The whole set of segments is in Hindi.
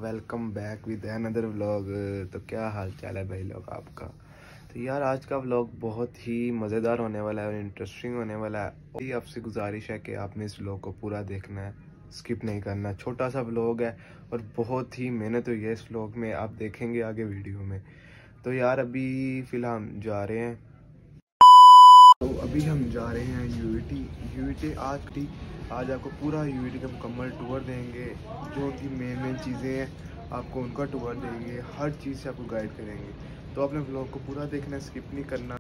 Welcome back with another vlog. तो क्या हाल चाल है भाई लोग आपका। तो यार आज का व्लॉग बहुत ही मज़ेदार होने वाला है और इंटरेस्टिंग होने वाला है। और आपसे गुजारिश है कि आपने इस व्लॉग को पूरा देखना है, स्किप नहीं करना। छोटा सा व्लॉग है और बहुत ही मेहनत हुई है इस व्लॉग में, आप देखेंगे आगे वीडियो में। तो यार अभी फ़िलहाल हम जा रहे हैं, तो अभी हम जा रहे हैं यूईटी। आज आपको पूरा यूईटी का मुकम्मल टूर देंगे, जो कि मेन चीज़ें हैं आपको उनका टूर देंगे, हर चीज़ से आपको गाइड करेंगे। तो आपने व्लॉग को पूरा देखना, स्किप नहीं करना।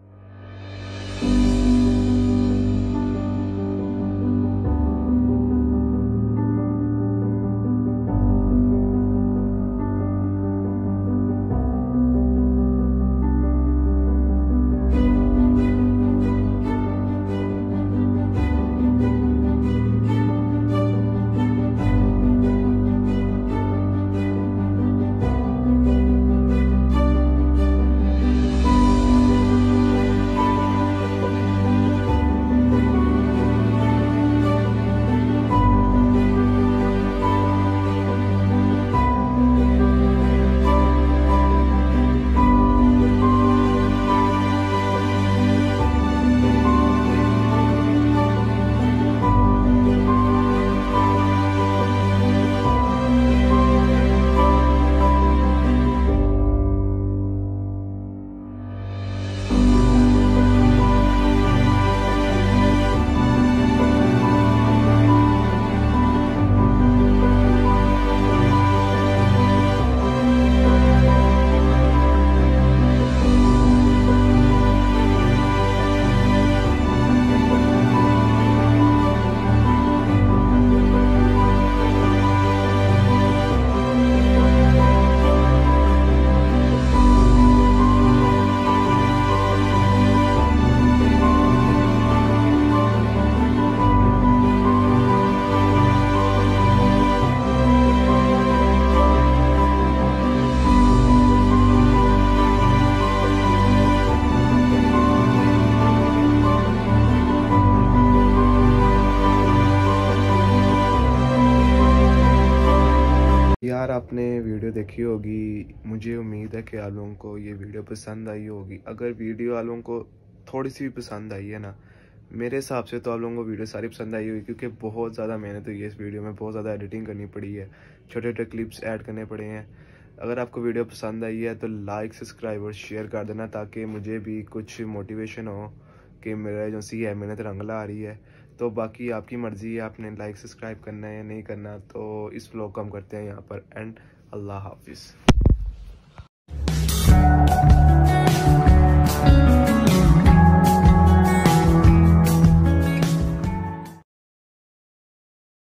यार आपने वीडियो देखी होगी, मुझे उम्मीद है कि आप लोगों को ये वीडियो पसंद आई होगी। अगर वीडियो आप लोगों को थोड़ी सी भी पसंद आई है ना, मेरे हिसाब से तो आप लोगों को वीडियो सारी पसंद आई होगी, क्योंकि बहुत ज़्यादा मेहनत हुई है इस वीडियो में, बहुत ज़्यादा एडिटिंग करनी पड़ी है, छोटे छोटे क्लिप्स ऐड करने पड़े हैं। अगर आपको वीडियो पसंद आई है तो लाइक, सब्सक्राइब और शेयर कर देना, ताकि मुझे भी कुछ मोटिवेशन हो कि मेरा जो सी है मेहनत रंग ला रही है। तो बाकी आपकी मर्ज़ी है, आपने लाइक सब्सक्राइब करना है या नहीं करना। तो इस व्लॉग को हम करते हैं यहाँ पर एंड। अल्लाह हाफिज़।